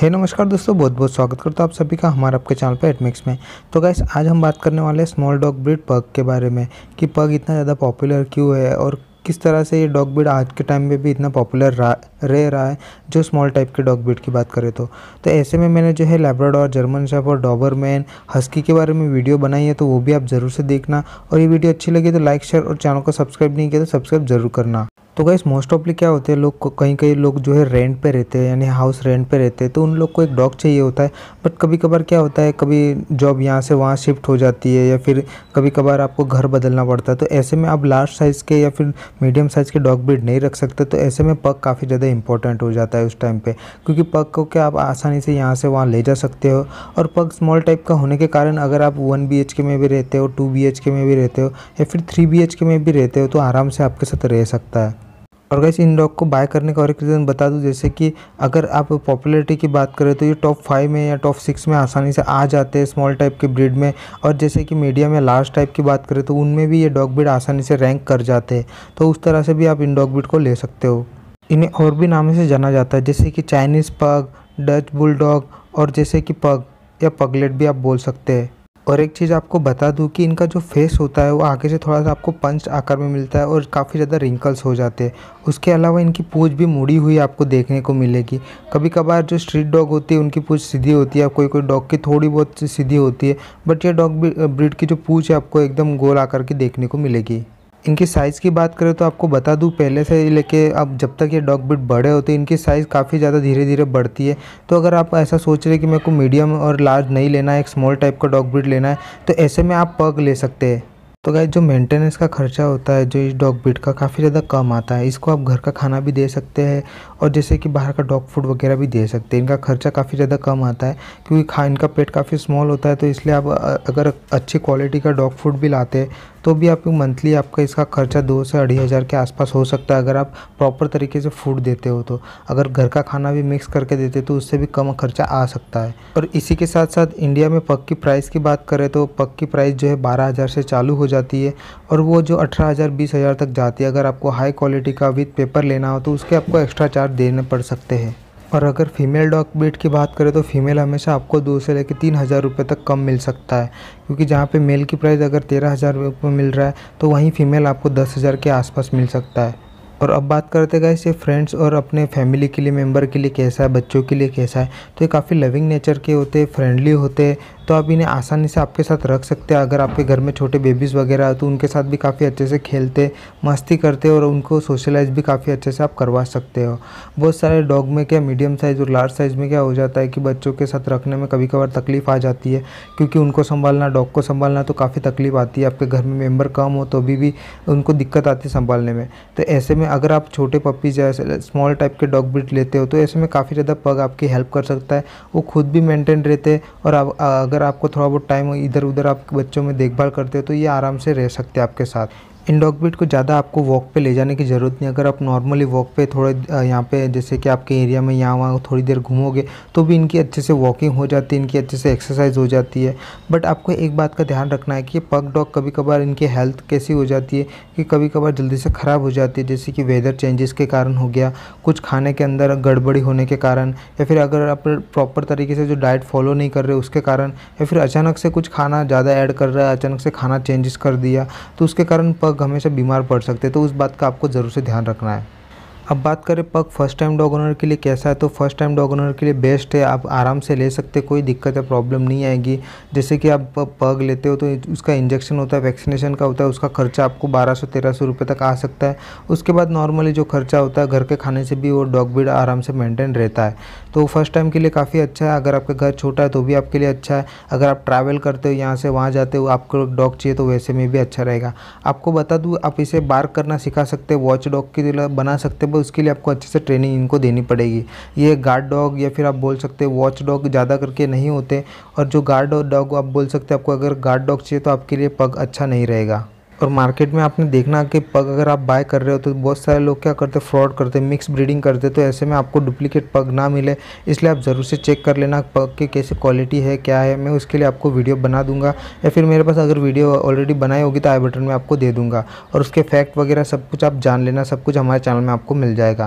हे नमस्कार दोस्तों, बहुत बहुत स्वागत करता हूँ आप सभी का हमारे आपके चैनल पे एटमिक्स में। तो गाइस आज हम बात करने वाले हैं स्मॉल डॉग ब्रीड पग के बारे में कि पग इतना ज़्यादा पॉपुलर क्यों है और किस तरह से ये डॉग ब्रीड आज के टाइम में भी इतना पॉपुलर रह रहा है जो स्मॉल टाइप के डॉग ब्रीड की बात करें तो ऐसे में मैंने जो है Labrador, German shepherd, Doberman, husky के बारे में वीडियो बनाई है, तो वो भी आप ज़रूर से देखना। और ये वीडियो अच्छी लगी तो लाइक, शेयर और चैनल को सब्सक्राइब नहीं किया तो सब्सक्राइब जरूर करना। तो गाइस मोस्ट ऑफली क्या होते हैं, लोग कई लोग जो है रेंट पे रहते हैं, यानी हाउस रेंट पे रहते हैं, तो उन लोग को एक डॉग चाहिए होता है। बट कभी कभार क्या होता है, कभी जॉब यहाँ से वहाँ शिफ्ट हो जाती है या फिर कभी कभार आपको घर बदलना पड़ता है, तो ऐसे में आप लार्ज साइज़ के या फिर मीडियम साइज़ के डॉग ब्रीड नहीं रख सकते। तो ऐसे में पग काफ़ी ज़्यादा इंपॉर्टेंट हो जाता है उस टाइम पे, क्योंकि पग को क्या आप आसानी से यहाँ से वहाँ ले जा सकते हो। और पग स्मॉल टाइप का होने के कारण अगर आप 1 BHK में भी रहते हो, 2 BHK में भी रहते हो या फिर 3 BHK में भी रहते हो, तो आराम से आपके साथ रह सकता है। और गाइस इन डॉग को बाय करने का और एक रीज़न बता दूं, जैसे कि अगर आप पॉपुलैरिटी की बात करें तो ये टॉप 5 में या टॉप 6 में आसानी से आ जाते हैं स्मॉल टाइप के ब्रीड में। और जैसे कि मीडियम या लार्ज टाइप की बात करें तो उनमें भी ये डॉग ब्रीड आसानी से रैंक कर जाते हैं। तो उस तरह से भी आप इन डॉग ब्रीड को ले सकते हो। इन्हें और भी नामों से जाना जाता है, जैसे कि चाइनीज़ पग, डच बुलडॉग और जैसे कि पग या पगलेट भी आप बोल सकते हैं। और एक चीज़ आपको बता दूं कि इनका जो फेस होता है वो आगे से थोड़ा सा आपको पंच आकार में मिलता है और काफ़ी ज़्यादा रिंकल्स हो जाते हैं। उसके अलावा इनकी पूंछ भी मुड़ी हुई आपको देखने को मिलेगी। कभी कभार जो स्ट्रीट डॉग होती है उनकी पूंछ सीधी होती है, कोई कोई डॉग की थोड़ी बहुत सीधी होती है, बट ये डॉग ब्रीड की जो पूंछ है आपको एकदम गोल आकार की देखने को मिलेगी। इनकी साइज़ की बात करें तो आपको बता दूं, पहले से लेके अब जब तक ये डॉग ब्रीड बड़े होते हैं इनकी साइज़ काफ़ी ज़्यादा धीरे धीरे बढ़ती है। तो अगर आप ऐसा सोच रहे हैं कि मेरे को मीडियम और लार्ज नहीं लेना है, एक स्मॉल टाइप का डॉग ब्रीड लेना है, तो ऐसे में आप पग ले सकते हैं। तो गाइस जो मेंटेनेंस का खर्चा होता है जो इस डॉग ब्रीड का काफ़ी ज़्यादा कम आता है। इसको आप घर का खाना भी दे सकते हैं और जैसे कि बाहर का डॉग फूड वगैरह भी दे सकते हैं। इनका खर्चा काफ़ी ज़्यादा कम आता है क्योंकि इनका पेट काफ़ी स्मॉल होता है, तो इसलिए आप अगर अच्छी क्वालिटी का डॉग फूड भी लाते हैं तो भी आपको मंथली आपका इसका खर्चा 2 से 2,500 के आसपास हो सकता है, अगर आप प्रॉपर तरीके से फूड देते हो तो। अगर घर का खाना भी मिक्स करके देते तो उससे भी कम खर्चा आ सकता है। और इसी के साथ साथ इंडिया में पग की प्राइस की बात करें तो पग की प्राइस जो है 12,000 से चालू हो जाती है और वो जो 18,000 20,000 तक जाती है। अगर आपको हाई क्वालिटी का विद पेपर लेना हो तो उसके आपको एक्स्ट्रा चार्ज देने पड़ सकते हैं। और अगर फीमेल डॉग ब्रीड की बात करें तो फीमेल हमेशा आपको 2 से लेकर 3,000 रुपये तक कम मिल सकता है, क्योंकि जहाँ पे मेल की प्राइस अगर 13,000 रुपये मिल रहा है तो वहीं फीमेल आपको 10,000 के आसपास मिल सकता है। और अब बात करते हैं गाइस ये फ्रेंड्स और अपने फैमिली के लिए, मेंबर के लिए कैसा है, बच्चों के लिए कैसा है। तो ये काफ़ी लविंग नेचर के होते हैं, फ्रेंडली होते हैं, तो आप इन्हें आसानी से आपके साथ रख सकते हैं। अगर आपके घर में छोटे बेबीज़ वगैरह हो तो उनके साथ भी काफ़ी अच्छे से खेलते, मस्ती करते और उनको सोशलाइज भी काफ़ी अच्छे से आप करवा सकते हो। बहुत सारे डॉग में क्या मीडियम साइज़ और लार्ज साइज़ में क्या हो जाता है कि बच्चों के साथ रखने में कभी कभार तकलीफ़ आ जाती है, क्योंकि उनको संभालना, डॉग को संभालना तो काफ़ी तकलीफ़ आती है। आपके घर में मेंबर कम हो तो भी उनको दिक्कत आती है संभालने में। तो ऐसे में अगर आप छोटे पपीज़ जैसे स्मॉल टाइप के डॉग ब्रीड लेते हो तो ऐसे में काफ़ी ज़्यादा पग आपकी हेल्प कर सकता है। वो खुद भी मेंटेन रहते हैं और अगर आपको थोड़ा बहुत टाइम इधर उधर आप बच्चों में देखभाल करते हो तो ये आराम से रह सकते हैं आपके साथ। इन डॉग ब्रीड को ज़्यादा आपको वॉक पे ले जाने की ज़रूरत नहीं। अगर आप नॉर्मली वॉक पे थोड़े यहाँ पे जैसे कि आपके एरिया में यहाँ वहाँ थोड़ी देर घूमोगे तो भी इनकी अच्छे से वॉकिंग हो जाती है, इनकी अच्छे से एक्सरसाइज हो जाती है। बट आपको एक बात का ध्यान रखना है कि पग डॉग कभी कभार इनकी हेल्थ कैसी हो जाती है कि कभी कभार जल्दी से ख़राब हो जाती है, जैसे कि वेदर चेंजेस के कारण हो गया, कुछ खाने के अंदर गड़बड़ी होने के कारण, या फिर अगर आप प्रॉपर तरीके से जो डाइट फॉलो नहीं कर रहे उसके कारण, या फिर अचानक से कुछ खाना ज़्यादा ऐड कर रहा है, अचानक से खाना चेंजेस कर दिया, तो उसके कारण पग हमेशा बीमार पड़ सकते हैं। तो उस बात का आपको ज़रूर से ध्यान रखना है। अब बात करें पग फर्स्ट टाइम डॉग ओनर के लिए कैसा है, तो फर्स्ट टाइम डॉग ओनर के लिए बेस्ट है। आप आराम से ले सकते, कोई दिक्कत या प्रॉब्लम नहीं आएगी। जैसे कि आप पग लेते हो तो उसका इंजेक्शन होता है, वैक्सीनेशन का होता है, उसका खर्चा आपको 1200-1300 रुपये तक आ सकता है। उसके बाद नॉर्मली जो खर्चा होता है घर के खाने से भी वो डॉग ब्रीड आराम से मेंटेन रहता है। तो फर्स्ट टाइम के लिए काफ़ी अच्छा है। अगर आपका घर छोटा है तो भी आपके लिए अच्छा है। अगर आप ट्रैवल करते हो, यहाँ से वहाँ जाते हो, आपको डॉग चाहिए तो वैसे में भी अच्छा रहेगा। आपको बता दूँ, आप इसे बार्क करना सिखा सकते हैं, वॉच डॉग की तरह बना सकते हैं, उसके लिए आपको अच्छे से ट्रेनिंग इनको देनी पड़ेगी। ये गार्ड डॉग या फिर आप बोल सकते हैं वॉच डॉग ज़्यादा करके नहीं होते, और जो गार्ड डॉग आप बोल सकते हैं, आपको अगर गार्ड डॉग चाहिए तो आपके लिए पग अच्छा नहीं रहेगा। और मार्केट में आपने देखना कि पग अगर आप बाय कर रहे हो तो बहुत सारे लोग क्या करते हैं, फ्रॉड करते हैं, मिक्स ब्रीडिंग करते हैं। तो ऐसे में आपको डुप्लीकेट पग ना मिले, इसलिए आप ज़रूर से चेक कर लेना पग की कैसी क्वालिटी है, क्या है। मैं उसके लिए आपको वीडियो बना दूंगा, या फिर मेरे पास अगर वीडियो ऑलरेडी बनाई होगी तो आई बटन में आपको दे दूंगा, और उसके फैक्ट वगैरह सब कुछ आप जान लेना, सब कुछ हमारे चैनल में आपको मिल जाएगा।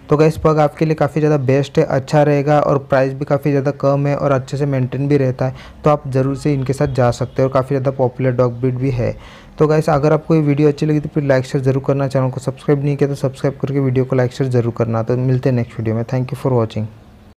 तो गाइस पग आपके लिए काफ़ी ज़्यादा बेस्ट है, अच्छा रहेगा और प्राइस भी काफ़ी ज़्यादा कम है और अच्छे से मेंटेन भी रहता है। तो आप ज़रूर से इनके साथ जा सकते हो और काफ़ी ज़्यादा पॉपुलर डॉग ब्रीड भी है। तो गाइस अगर आपको ये वीडियो अच्छी लगी तो फिर लाइक शेयर ज़रूर करना, चैनल को सब्सक्राइब नहीं किया तो सब्सक्राइब करके वीडियो को लाइक शेयर ज़रूर करना। तो मिलते हैं नेक्स्ट वीडियो में। Thank you for watching.